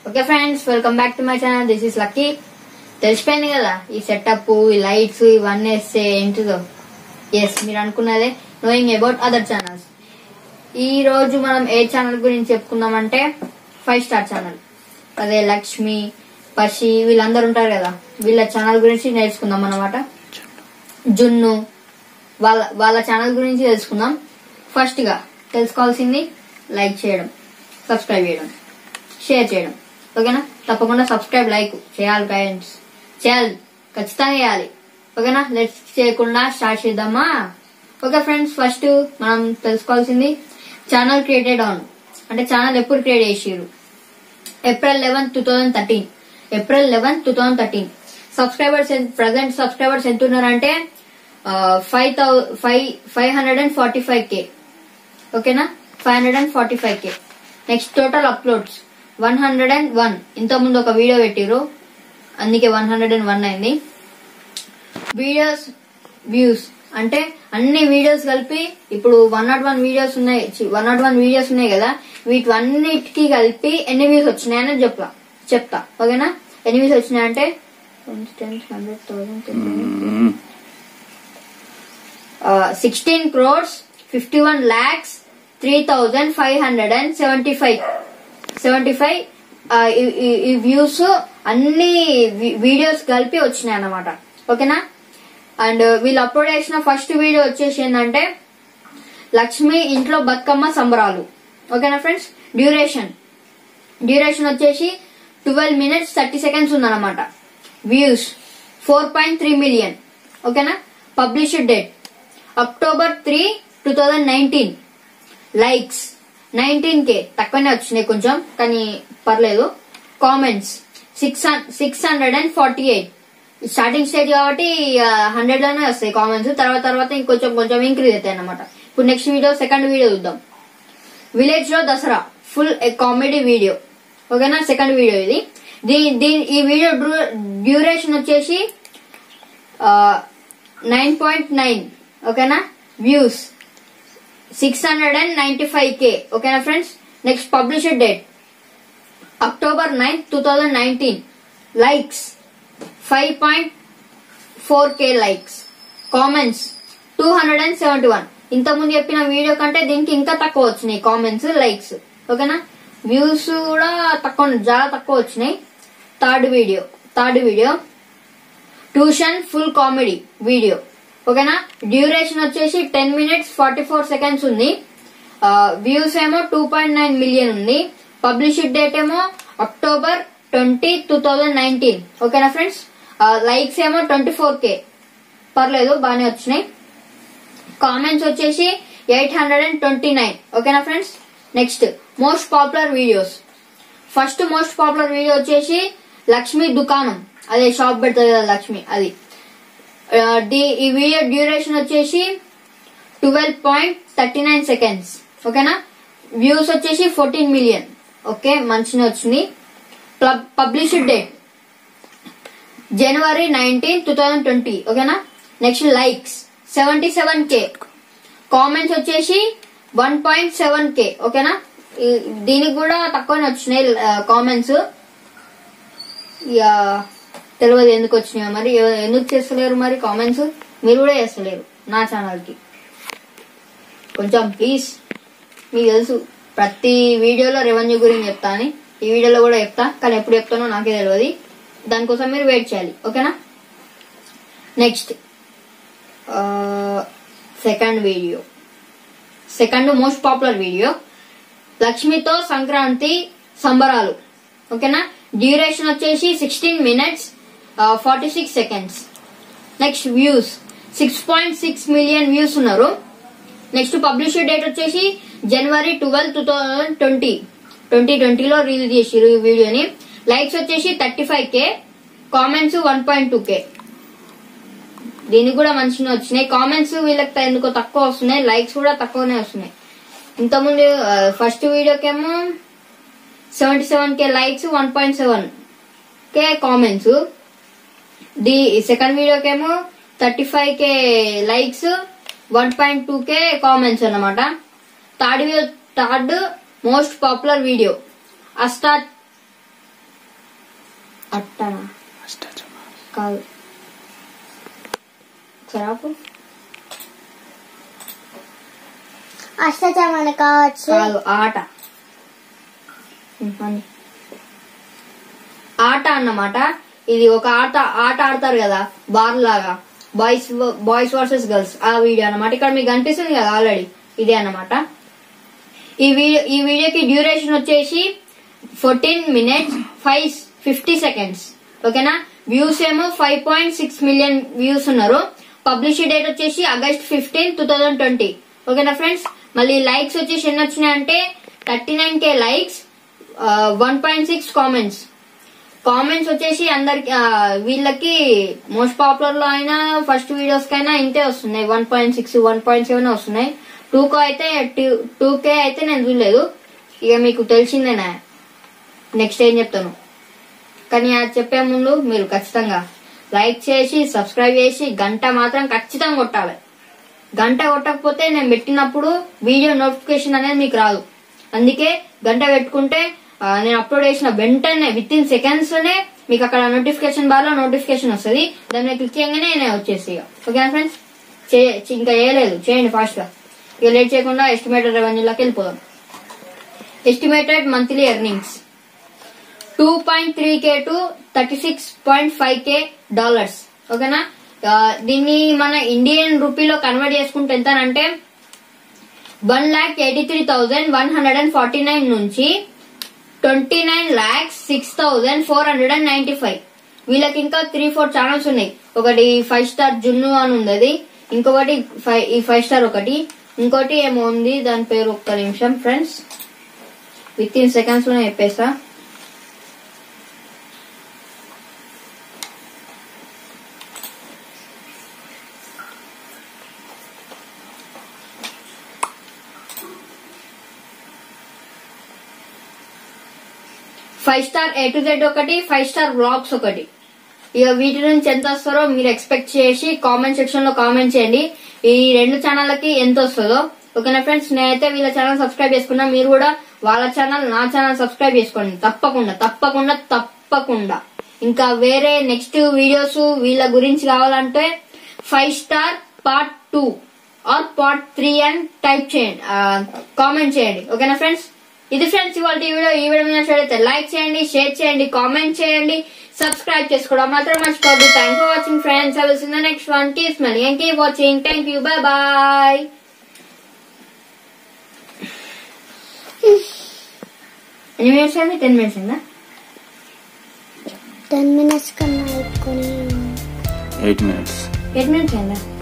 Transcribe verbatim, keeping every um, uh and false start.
Okay friends, welcome back to my channel. This is Lucky. తెలిసిపోయింది కదా ఈ setup, ఈ లైట్స్ ఇవన్నీ వేస్తే ఏంటిదో. ఎస్, మీరు అనుకున్నదే, నోయింగ్ అబౌట్ అదర్ ఛానల్స్. ఈ రోజు మనం ఏ ఛానల్ గురించి చెప్పుకుందామంటే ఫైవ్ స్టార్ ఛానల్. అదే లక్ష్మి, పషి వీళ్ళందరూ ఉంటారు కదా, వీళ్ళ ఛానల్ గురించి నేర్చుకుందాం అన్నమాట. జున్ను వాళ్ళ వాళ్ళ ఛానల్ గురించి తెలుసుకుందాం. ఫస్ట్ గా తెలుసుకోవాల్సింది లైక్ చేయడం, సబ్స్క్రైబ్ చేయడం, షేర్ చేయడం. ఓకేనా? తప్పకుండా సబ్స్క్రైబ్, లైక్ చేయాలి ఫ్రెండ్స్, చేయాలి, ఖచ్చితంగా చేయాలి. ఓకేనా? లెట్స్ చేయకుండా స్టార్ట్ చేద్దామా? ఓకే ఫ్రెండ్స్, ఫస్ట్ మనం తెలుసుకోవాల్సింది ఛానల్ క్రియేటెడ్ ఆన్ అంటే ఛానల్ ఎప్పుడు క్రియేట్ చేసిరు? April eleven two thousand thirteen April eleven two thousand thirteen subscribers present subscribers ఎంత ఉన్నారంటే five thou five five hundred and forty five K ఓకేనా? Five hundred and forty five K next total uploads one hundred and one. ఇంత ముందు ఒక video పెట్టిరు, అందుకే one hundred and one అయింది. Videos views అంటే అన్ని వీడియోస్ కలిపి ఇప్పుడు వన్ నాట్ వన్ వీడియోస్ ఉన్నాయి వన్ నాట్ వన్ వీడియోస్ ఉన్నాయి కదా, వీటన్నిటికీ కలిపి ఎన్ని వ్యూస్ వచ్చినాయని చెప్తా చెప్తా ఓకేనా? ఎన్ని వ్యూస్ వచ్చినాయంటే hundred thousand sixteen crores fifty one lakhs three thousand five hundred and seventy five seventy five ఈ వ్యూస్ అన్ని వీడియోస్ కలిపి వచ్చినాయి అన్నమాట. ఓకేనా? అండ్ వీళ్ళు అప్లోడ్ చేసిన ఫస్ట్ వీడియో వచ్చేసి ఏంటంటే లక్ష్మి ఇంట్లో బతుకమ్మ సంబరాలు. ఓకేనా ఫ్రెండ్స్? డ్యూరేషన్ డ్యూరేషన్ వచ్చేసి ట్వెల్వ్ మినిట్స్ థర్టీ సెకండ్స్ ఉందన్నమాట. Views four point three million. ఓకేనా? Published date October three two thousand nineteen. Likes nineteen K, తక్కువనే వచ్చినాయి కొంచెం, కానీ పర్లేదు. Comments six six hundred and forty eight. Starting stage కాబట్టి hundred లోనే వస్తాయి కామెంట్స్, తర్వాత తర్వాత ఇంకొంచెం కొంచెం ఇంక్రీజ్ అవుతాయి అన్నమాట. ఇప్పుడు నెక్స్ట్ వీడియో సెకండ్ వీడియో చూద్దాం. విలేజ్ లో దసరా ఫుల్ కామెడీ వీడియో. ఓకేనా? సెకండ్ వీడియో ఇది. దీని దీని ఈ వీడియో డ్యూరేషన్ వచ్చేసి నైన్ పాయింట్ నైన్. ఓకేనా? Views six hundred and ninety five K. ఓకేనా friends? Next published date October ninth two thousand nineteen. Likes five point four K likes. Comments two hundred and seventy one. ఇంత ముందు చెప్పిన video కంటే దీనికి ఇంకా తక్కువ వచ్చినాయి కామెంట్స్, లైక్స్. ఓకేనా? వ్యూస్ కూడా తక్కువ, చాలా తక్కువ వచ్చినాయి. Third video third video tuition full comedy video. ఓకేనా? డ్యూరేషన్ వచ్చేసి ten minutes forty four seconds ఉంది. వ్యూస్ ఏమో టూ పాయింట్ నైన్ మిలియన్ ఉంది. పబ్లిష్డ్ డేట్ ఏమో October twenty two thousand nineteen. ఓకేనా ఫ్రెండ్స్? లైక్స్ ఏమో ట్వంటీ ఫోర్ కే, పర్లేదు, బాగానే వచ్చినాయి. కామెంట్స్ వచ్చేసి eight hundred and twenty nine. ఓకేనా friends? Next most popular videos. First most popular video వచ్చేసి లక్ష్మి దుకాణం, అదే షాప్ పెడుతుంది కదా లక్ష్మి, అది. ఈ వీడియో డ్యూరేషన్ వచ్చేసి twelve point thirty nine seconds. ఓకేనా? వ్యూస్ వచ్చేసి ఫోర్టీన్ మిలియన్. ఓకే, మంచిగా వచ్చింది. పబ్లిష్డ్ డేట్ జనవరి నైన్టీన్ టూ థౌజండ్ ట్వంటీ. ఓకేనా? Next likes seventy seven K. Comments వచ్చేసి వన్ పాయింట్ సెవెన్ కే. ఓకేనా? దీనికి కూడా తక్కువనే వచ్చినాయి కామెంట్స్. తెలియదు ఎందుకు వచ్చినాయో మరి, ఎందుకు చేస్తలేరు మరి కామెంట్స్? మీరు కూడా చేస్తలేరు నా ఛానల్ కి. కొంచెం ప్లీజ్, మీకు తెలుసు ప్రతి వీడియోలో రెవెన్యూ గురించి చెప్తా అని, ఈ వీడియోలో కూడా చెప్తా, కానీ ఎప్పుడు చెప్తానో నాకే తెలియదు. దానికోసం మీరు వెయిట్ చేయాలి. ఓకేనా? Next second video second most popular video లక్ష్మితో సంక్రాంతి సంబరాలు. ఓకేనా? డ్యూరేషన్ వచ్చేసి sixteen minutes forty six seconds. Next views six point six million views ఉన్నారు. నెక్స్ట్ పబ్లిష్డ్ డేట్ వచ్చేసి జనవరి twelve two thousand twenty twenty ట్వంటీలో రిలీజ్ చేసిరు ఈ వీడియోని. లైక్స్ వచ్చేసి thirty five K. Comments one point two K. దీనికి కూడా మంచిగా వచ్చినాయి. కామెంట్స్ వీళ్ళకి ఎందుకో తక్కువ వస్తున్నాయి, లైక్స్ కూడా తక్కువనే వస్తున్నాయి. ఇంతకుముందు ఫస్ట్ వీడియోకేమో seventy seven K likes, one point seven K comments. The second వీడియోకేమో thirty five K likes, one point two K comments అన్నమాట. Third video third most popular video అష్టా అట్టనా కాదు సరాపు అష్టచమ్మ కావచ్చు కాదు ఆట ఆట అన్నమాట. ఇది ఒక ఆట ఆట ఆడతారు కదా బార్ లాగా, బాయ్స్ బాయ్స్ వర్సెస్ గర్ల్స్ ఆ వీడియో అన్నమాట. ఇక్కడ మీకు కనిపిస్తుంది కదా ఆల్రెడీ ఇదే అన్నమాట. ఈ వీడియో ఈ వీడియోకి డ్యూరేషన్ వచ్చేసి fourteen minutes five fifty seconds ఓకేనా. వ్యూస్ ఏమో five point six million views ఉన్నారు. పబ్లిష్ డేట్ వచ్చేసి August fifteen two thousand twenty ఓకేనా ఫ్రెండ్స్. మళ్ళీ లైక్స్ వచ్చేసి ఎన్ని వచ్చినాయంటే thirty nine K likes, one point six comments. Comments వచ్చేసి అందరికి వీళ్ళకి మోస్ట్ పాపులర్ లో అయినా ఫస్ట్ వీడియోస్ కైనా ఇంతే వస్తున్నాయి, one point six one point seven వస్తున్నాయి. టూ కే అయితే టూ కే అయితే నేను చూడలేదు. ఇక మీకు తెలిసిందేనా నెక్స్ట్ ఏం చెప్తాను. కానీ అది చెప్పే ముందు మీరు ఖచ్చితంగా లైక్ చేసి సబ్స్క్రైబ్ చేసి గంట మాత్రం ఖచ్చితంగా కొట్టాలి. గంట కొట్టకపోతే నేను పెట్టినప్పుడు వీడియో నోటిఫికేషన్ అనేది మీకు రాదు. అందుకే గంట పెట్టుకుంటే నేను అప్లోడ్ చేసిన వెంటనే విత్ ఇన్ సెకండ్స్ లోనే మీకు అక్కడ నోటిఫికేషన్ బార్ లో నోటిఫికేషన్ వస్తుంది. దాని మీద క్లిక్ చేయగానే నేను వచ్చేసి ఓకేనా ఫ్రెండ్స్. ఇంకా చేయలేదు చేయండి ఫాస్ట్ గా. ఇక లేట్ చేయకుండా ఎస్టిమేటెడ్ రెవెన్యూలోకి వెళ్ళిపోదాం. Estimated monthly earnings two point three K to thirty six point five K dollars ఓకేనా. దీన్ని మన ఇండియన్ రూపీలో కన్వర్ట్ చేసుకుంటే ఎంతనంటే one lakh eighty three thousand one hundred and forty nine నుంచి twenty nine lakhs six thousand four hundred and ninety five. వీళ్ళకి ఇంకా three four channels ఉన్నాయి. ఒకటి ఫైవ్ స్టార్ జున్ను అని ఉంది, ఇంకొకటి ఈ ఫైవ్ స్టార్ ఒకటి, ఇంకోటి ఏమో ఉంది దాని పేరు ఒక్క నిమిషం ఫ్రెండ్స్ విత్ ఇన్ సెకండ్స్ లోనే చెప్పేస్తా. Five star A to Z ఒకటి, ఫైవ్ స్టార్ వ్లాగ్స్ ఒకటి. ఇక వీటి నుంచి ఎంత వస్తారో మీరు ఎక్స్పెక్ట్ చేసి కామెంట్ సెక్షన్ లో కామెంట్ చేయండి. ఈ రెండు ఛానళ్ళకి ఎంత వస్తుందో ఓకేనా ఫ్రెండ్స్. నేనైతే వీళ్ళ ఛానల్ సబ్స్క్రైబ్ చేసుకున్నా, మీరు కూడా వాళ్ళ ఛానల్ నా ఛానల్ సబ్స్క్రైబ్ చేసుకోండి తప్పకుండా తప్పకుండా తప్పకుండా. ఇంకా వేరే నెక్స్ట్ వీడియోస్ వీళ్ళ గురించి కావాలంటే five star part two or part three అని టైప్ చేయండి, కామెంట్ చేయండి ఓకేనా ఫ్రెండ్స్. ఇది ఫ్రెండ్స్ ఇవాళ ఈ వీడియో. ఈ వీడియో మీద నచ్చితే లైక్ చేయండి, షేర్ చేయండి, కామెంట్ చేయండి, సబ్స్క్రైబ్ చేసుకోవడం మాత్రం మర్చిపోవద్దు. Thank for watching friends. I will see you in the next one. Keep smiling and keep watching. Thank you. Bye bye. ఎన్ని మినిట్స్ అయింది? టెన్ మినిట్స్ అయిందా? టెన్ మినిట్స్ కన్నా ఎక్కువ. Eight minutes. ఎయిట్ మినిట్స్ అయిందా?